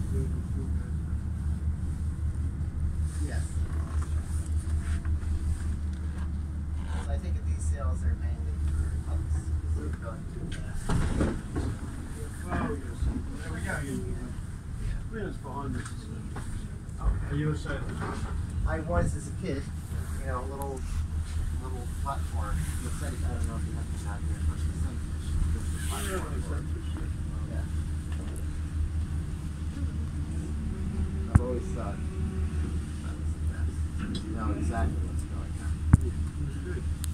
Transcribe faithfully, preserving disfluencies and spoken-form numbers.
Yes. So I think that these sales are mainly for hooks. They're going too fast. Oh, yes. There we go. Wheels behind us. Are you a sailor? I was as a kid, you know, a little, little platform. The setting, I don't know if you have the shot here, but the sunfish. This is the platform. Yeah. I've always thought that was the best. You know exactly what's going on. Yeah, that's good.